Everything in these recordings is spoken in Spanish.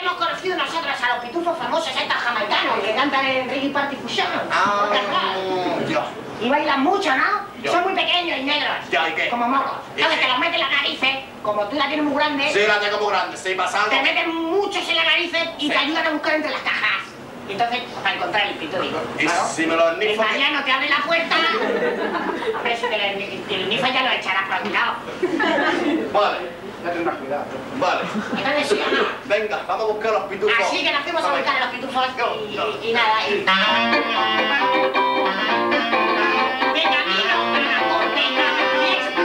hemos conocido nosotros a los pitufos famosos estos jamaicanos que cantan en Reggae Party Fusion. Yo. Y bailan mucho, ¿no? Yo. Son muy pequeños y negros. Ya, ¿y qué? Como mocos. ¿Y Entonces qué? te los meten en la narices, como tú la tienes muy grande. Sí, la tengo muy grande, sí, pasando. Te meten muchos en la narices y te ayudan a buscar entre las cajas. Y entonces, para encontrar el pito, digo. Y claro. si me lo El nifo... Mariano te abre la puerta. Hombre, si te lo nifa ya lo echarás por algún lado. Vale. Ya tendrás cuidado. Vale. Entonces, sí o no. Venga, vamos a buscar los pitufos. Así que nos fuimos a buscar a los pitufos y nada. De camino a la corteza fiesta.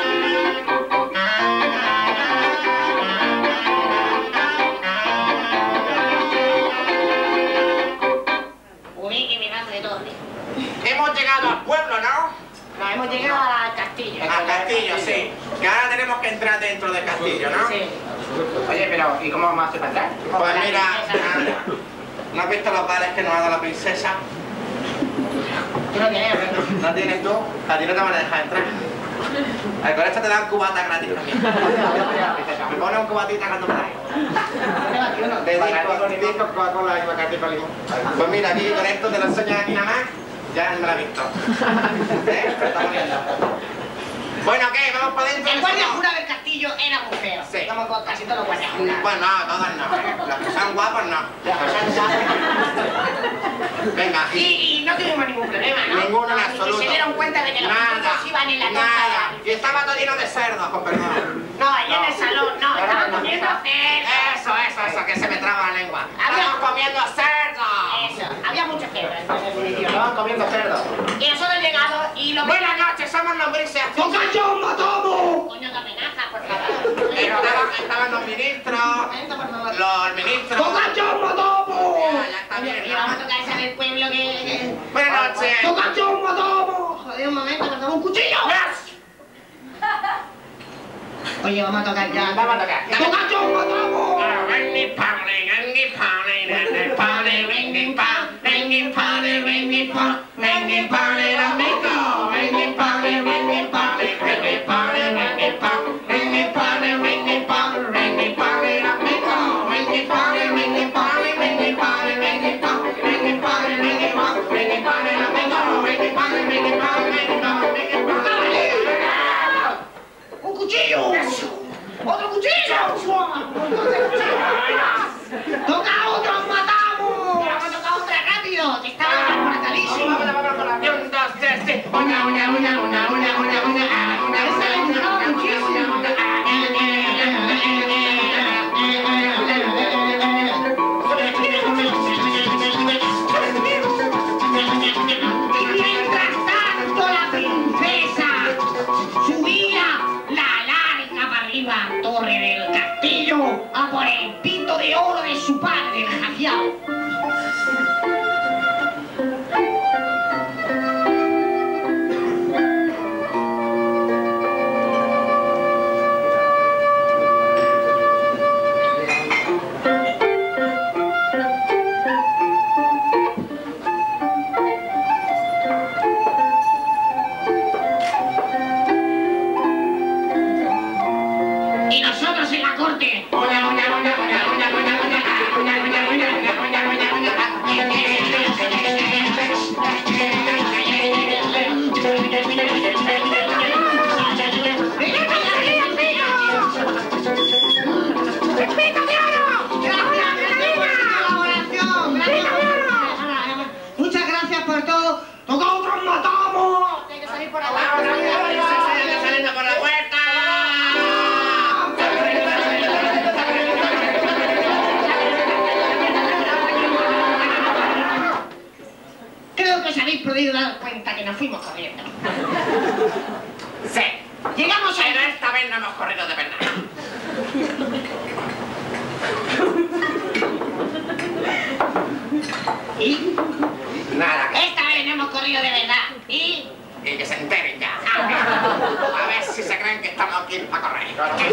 Uy, que mirando de todo. Hemos llegado al pueblo, ¿no? Nos hemos llegado al castillo. Al castillo, sí. Que ahora tenemos que entrar dentro del castillo, ¿no? Sí. Oye, pero ¿y cómo vamos a hacer para entrar? Pues mira, ¿no has visto los vales que nos ha dado la princesa? Tú no tienes, ¿no? ¿No tienes tú? A ti no te van a dejar entrar. Con esto te dan cubata gratis también. Me pones un cubatita cuando me De disco, Coca-Cola y Bacardi con limón. Pues mira, aquí con esto te lo enseño aquí nada más. Ya me la he visto. Me está poniendo. Bueno, ¿qué? ¿Vamos para adentro? El guardia jurado del castillo era muy feo. Sí. Como con casi todos los guardias jurados. Bueno, no, todas no. Las que son guapas no. Venga, Y no tuvimos ningún problema, ¿no? ninguno en Y absoluto. se dieron cuenta de que los Nada, pitufos iban en la nada. tonta. Y estaba todo lleno de cerdos, con perdón. No, allá en el salón, no, estaban comiendo cerdo. Eso, que se me traba la lengua. Había- ¡Estamos comiendo cerdo! Eso, había mucho cerdo entonces me dio. Estaban comiendo cerdo. Y nosotros llegamos y lo Buenas noches, somos lombrices. ¡Tocayo, matamos! Coño, de amenaza, por favor. Estaban los ministros, Momento, por favor. los ministros. ¡Tocayo, matamos! Ya está bien, Y vamos a ¿no? tocar esa del pueblo que... Buenas noches. ¡Tocayo, matamos! Joder, un momento, por favor, un cuchillo. Oye, vamos a tocar ya. Vamos a tocar. ¡Tocayo, matamos! ¡Un cuchillo! ¡Otro cuchillo! ¡Toca otro, matamos! ¡Vamos a tocar otra rápido! ¡Que está fatalísimo! Un, dos, tres, sí. Y mientras tanto la princesa subía la larga para arriba torre del castillo a por el pito de oro de su padre, desgraciado. Y nosotros en la corte. Muchas gracias por todo. ¡Toca otros matamos! Hay que salir por abajo. Saliendo por la puerta. Creo que os habéis podido dar cuenta que nos fuimos corriendo. Sí. Llegamos Pero a... esta vez no hemos corrido de verdad. ¿Y? Nada, Esta vez no hemos corrido de verdad. ¿Y? y que se enteren ya. A ver si se creen que estamos aquí para correr.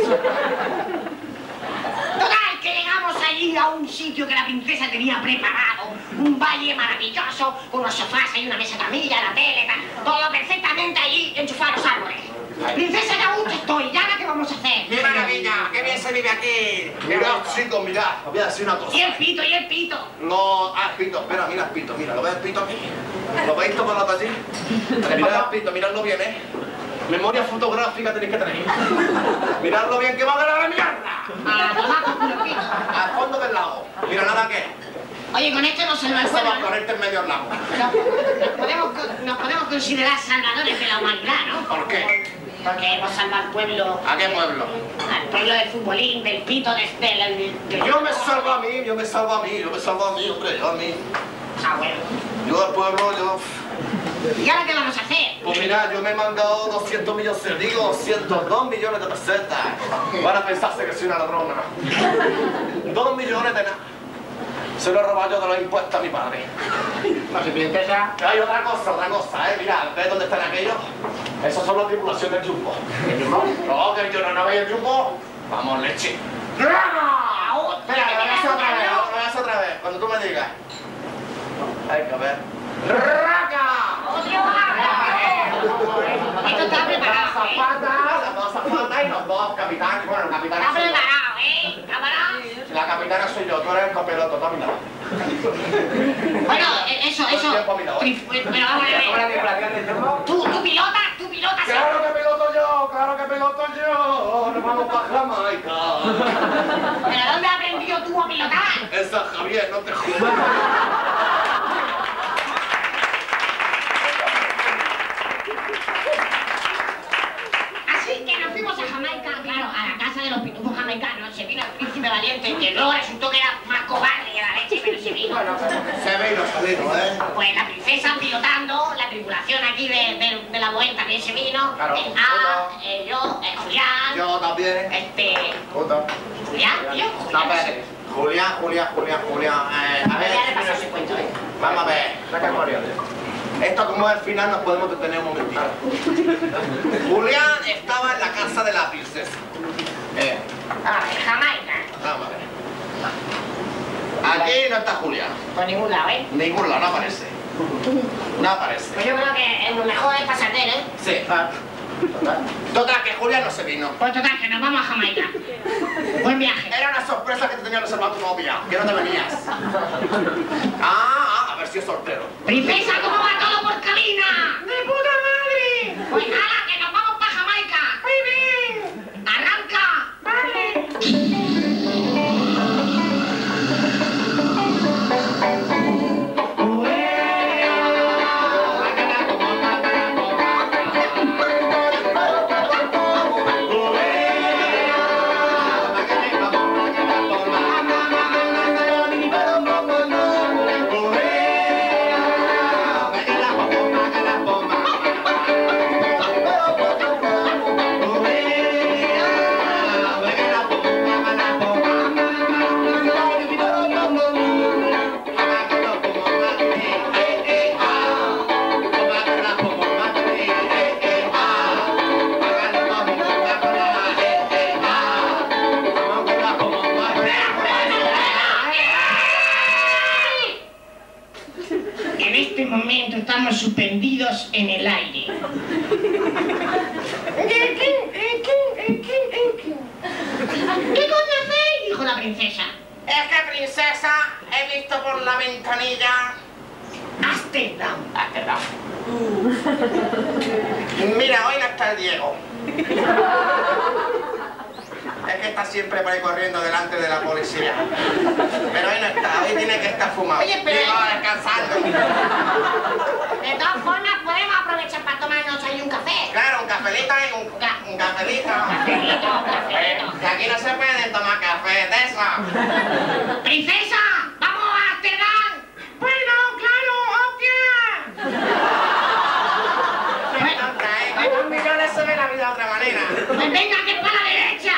Total, que llegamos allí a un sitio que la princesa tenía preparado. Un valle maravilloso, con unos sofás y una mesa camilla, la tele, tal. Todo perfectamente allí enchufado a los árboles. Princesa, ya gusto estoy. ¿Ya qué vamos a hacer? ¡Qué maravilla! ¡Qué bien se vive aquí! Mirad, chicos, mirad. Os voy a decir una cosa. ¿Y el pito? ¿Y el pito? No, pito, espera, mira el pito, mira, ¿lo ves el pito aquí? ¿Lo veis tomando allí? Mirad el pito, miradlo bien, ¿eh? Memoria fotográfica tenéis que tener. Miradlo bien, que va a ganar la mierda. A tomar por culo el pito. Al fondo del lago. Mira, nada que. Oye, con esto no se lo Eso pueblo, va a ¿no? ponerte en medio del lago. Nos podemos considerar salvadores de la humanidad, ¿no? ¿Por qué? Porque hemos salvado al pueblo. ¿A qué pueblo? Al pueblo del futbolín, del pito, de Yo me salvo a mí, yo me salvo a mí, yo me salvo a mí, hombre, yo a mí. Ah, bueno. Yo al pueblo, yo... ¿Y ahora qué vamos a hacer? Pues mira, yo me he mandado 200 millones, digo 202 millones de pesetas. Van a pensarse que soy una ladrona. 2 millones de nada. Se lo he robado yo de los impuestos a mi padre. No se princesa. Hay otra cosa, Mira, ¿ves dónde están aquellos? Esas son las tripulaciones del Jumbo. ¿El Jumbo? No, que yo no veis el Jumbo. Vamos, leche. ¡Bravo! Espera, lo voy a hacer otra vez, lo voy a hacer otra vez, cuando tú me digas. Hay que ver. ¡Raca! Esto está preparado, ¿eh? Las dos zapatas y los dos capitanes. Bueno, el capitán Está soy yo. preparado, ¿eh? ¿Camarada? La capitana soy yo, tú eres el copiloto, tú a mi lado. Bueno, eso. Todo el tiempo a mi lado, ¿eh? Pero vamos a ver. ¿Cómo la tripulación del Jumbo? Tú pilotas, sí. Claro que piloto yo, nos vamos para Jamaica. ¿Pero dónde has aprendido tú a pilotar? Esa Javier, no te juro. Así que nos fuimos a Jamaica, claro, a la casa de los pitufos jamaicanos. Se vino el príncipe valiente, que luego resultó que era más cobarde que la leche, pero se vino. Se vino, ¿eh? Pues la princesa pilotando, la tripulación aquí de la Bohème también se vino. Claro. Yo, Julián. Yo también. Julián, tío. No, espérate. Julián. A ver, Ya le pasó ese cuento, ¿eh? vamos a ver. Saca el corriente. Esto como es el final nos podemos detener un momentito. Julián estaba en la casa de la princesa. En Jamaica. Vamos a ver. Aquí no está Julián. Por ningún lado, ¿eh? Ningún lado, no aparece. No aparece. Pues yo creo que lo mejor es pasar de él, ¿eh? Sí. Total, que Julián no se vino. Pues total, que nos vamos a Jamaica. Buen viaje. Era una sorpresa que te tenía reservado tu novia, que no te venías. A ver si es soltero. Princesa, ¿cómo va todo por cabina? ¡De puta madre! Pues nada, que nos vamos para Jamaica. ¡Muy bien! ¡Arranca! ¡Vale! En este momento estamos suspendidos en el aire. ¿Qué coño hacéis? Dijo la princesa. Es que, princesa, he visto por la ventanilla... Amsterdam. Mira, hoy no está el Diego. Es que está siempre por ahí corriendo delante de la policía. Pero hoy no está, hoy tiene que estar fumado. Oye, pero- Digo, descansando. De todas formas, podemos aprovechar para tomarnos ahí un café. Claro, un cafelito y un cafelito. Cafelito. Que aquí no se pueden tomar café de eso. ¡Princesa! ¡Vamos a Amsterdam! Bueno, claro, hostia. Con 2 millones se ve la vida de otra manera. Pues venga, que es para la derecha.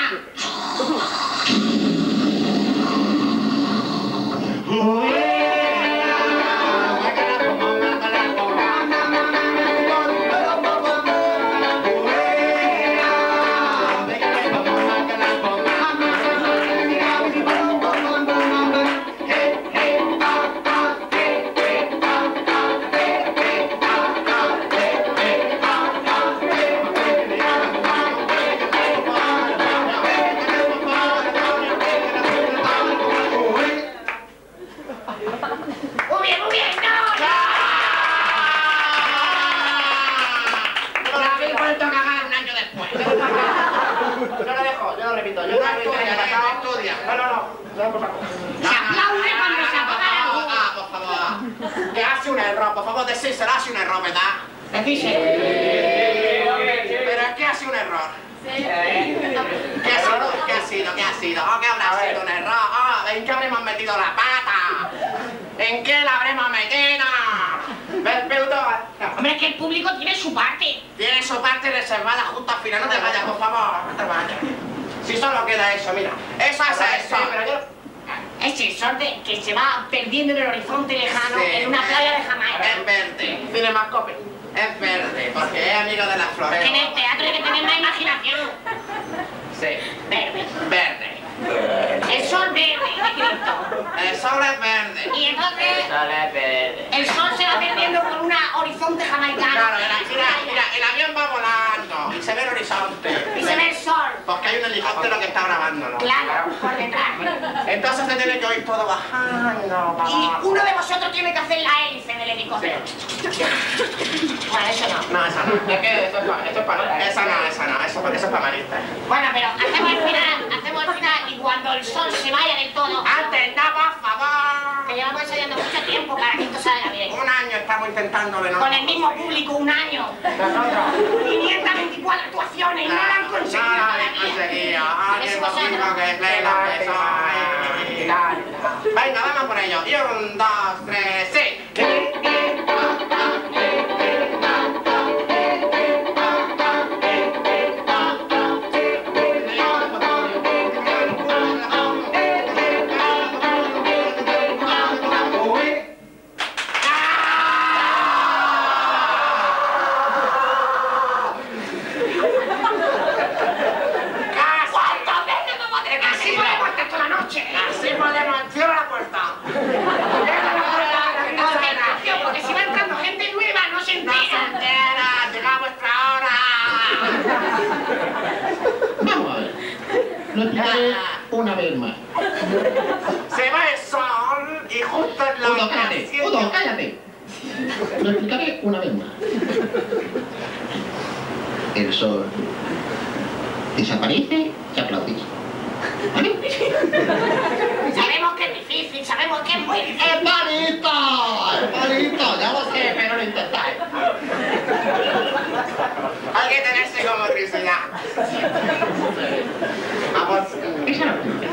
Se aplaude cuando se apaga la luz. Por favor. Que hace un error, por favor, decírselo, hace un error, ¿verdad? Decíselo. Pero es que hace un error. ¿Qué ha sido? ¿Qué ha sido? Oh, ¿qué habrá sido un error? Oh, ¿en qué habremos metido la pata? ¿En qué la habremos metido? ¿Ves, Peuto? Hombre, es que el público tiene su parte. Tiene su parte reservada justo al final. No te vayas, por favor. No te vayas. Si solo queda eso, mira. Eso es eso. Es el sol que se va perdiendo en el horizonte lejano en una playa de Jamaica. Es verde. Cinemascope. Es verde, porque es amigo de las flores. En el teatro hay que tener más imaginación. Sí. Verde. Verde. El sol verde de Cristo. El sol es verde. Y entonces El sol es verde. el sol se va perdiendo por un horizonte jamaicano. Claro, mira, el avión va volando y se ve el horizonte. Y se ve el sol. Porque hay un helicóptero que está grabándolo. Claro, por detrás. Entonces se tiene que oír todo bajando. Y uno de vosotros tiene que hacer la hélice del helicóptero. Bueno, eso no. No, esa no. Es que esto es para... Esa no. Eso es para maristas. Bueno, pero hacemos el final y cuando el sol se vaya del todo... Antes, no, por favor. Que llevamos ensayando mucho tiempo para que esto salga bien. Un año estamos intentándolo, ¿no? Con el mismo público, un año. 524 actuaciones y no la han conseguido No, todavía. Ay, el domingo que es Leila, que soy. Venga, vamos por ello. Y 1, 2, 3, sí. Así podemos, cierra la puerta. Porque si va entrando gente nueva, no se No se entera. entera, llega vuestra hora. Vamos a ver. Lo explicaré una vez más. Se va el sol y justo en la Udo, cállate. Udo, cállate. Lo explicaré una vez más. El sol desaparece y aplaudís. ¿Vale? Sabemos que es difícil, sabemos que es muy difícil. ¡Es bonito! ¡Es bonito! Ya lo sé, pero lo intentáis. Hay que tenerse como motricidad. Vamos. Esa es la primera.